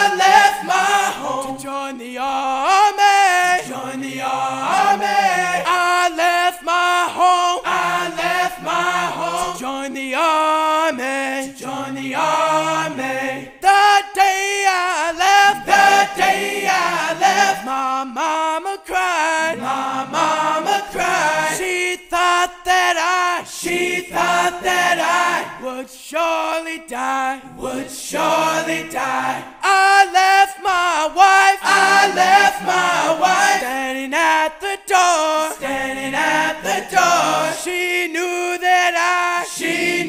left my home to join the army. join the army. I left my home. I left my home To join the army. join the army. The day I left, The day I left, my mama cried. my mama cried. She thought that She thought that I would surely die. would surely die. I left my wife. I left my wife Standing at the door. standing at the door. She knew